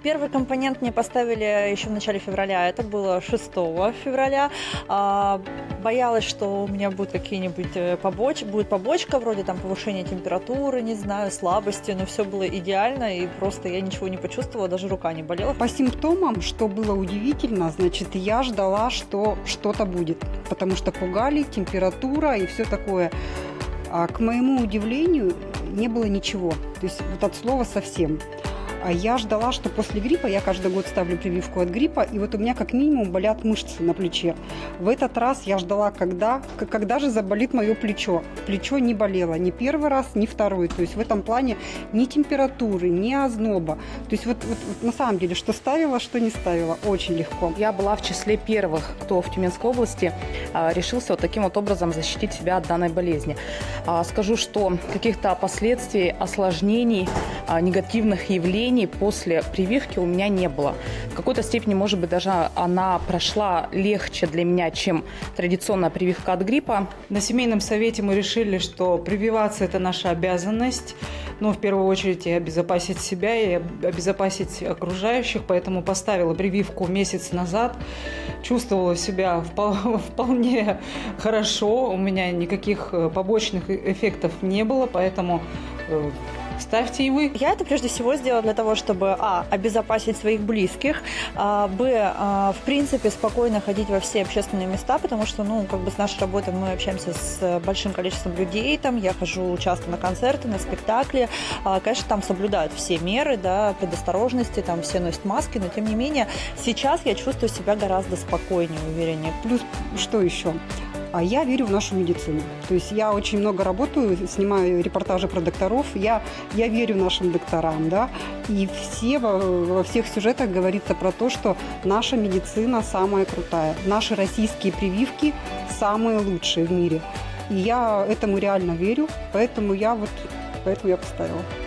Первый компонент мне поставили еще в начале февраля, это было 6 февраля. Боялась, что у меня будут какие-нибудь будет побочка, вроде там повышения температуры, не знаю, слабости, но все было идеально, и просто я ничего не почувствовала, даже рука не болела. По симптомам, что было удивительно, значит, я ждала, что что-то будет, потому что пугали, температура и все такое. А к моему удивлению не было ничего, то есть вот от слова совсем. А я ждала, что после гриппа, я каждый год ставлю прививку от гриппа, и вот у меня как минимум болят мышцы на плече. В этот раз я ждала, когда же заболит мое плечо. Плечо не болело ни первый раз, ни второй. То есть в этом плане ни температуры, ни озноба. То есть вот на самом деле, что ставила, что не ставила, очень легко. Я была в числе первых, кто в Тюменской области решился вот таким вот образом защитить себя от данной болезни. Скажу, что каких-то последствий, осложнений, негативных явлений после прививки у меня не было. В какой-то степени, может быть, даже она прошла легче для меня, чем традиционная прививка от гриппа. На семейном совете мы решили, что прививаться – это наша обязанность. Но в первую очередь и обезопасить себя, и обезопасить окружающих. Поэтому поставила прививку месяц назад. Чувствовала себя вполне хорошо. У меня никаких побочных эффектов не было, поэтому ставьте и вы. Я это прежде всего сделала для того, чтобы обезопасить своих близких, в принципе, спокойно ходить во все общественные места, потому что, с нашей работой мы общаемся с большим количеством людей, я хожу часто на концерты, на спектакли, конечно, там соблюдают все меры, предосторожности, все носят маски, но тем не менее, сейчас я чувствую себя гораздо спокойнее, увереннее. Плюс, что еще? А я верю в нашу медицину. То есть я очень много работаю, снимаю репортажи про докторов, я верю нашим докторам, и во всех сюжетах говорится про то, что наша медицина самая крутая, наши российские прививки самые лучшие в мире. И я этому реально верю, поэтому я поставила.